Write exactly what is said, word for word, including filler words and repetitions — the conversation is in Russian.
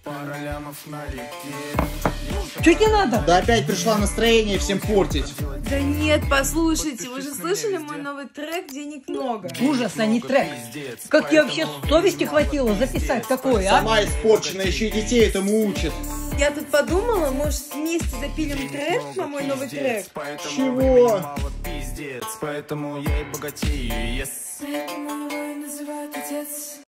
Чуть не надо. Да опять пришла настроение всем портить. Да нет, послушайте, вы же слышали мой новый трек «Денег много»? Ужасно, не трек. Как тебе вообще совести хватило записать такое, а? Сама испорченная, еще и детей этому учит. Я тут подумала, может вместе запилим трек на мой новый трек? Чего? Поэтому я и богатею, yes. Поэтому его и называют отец.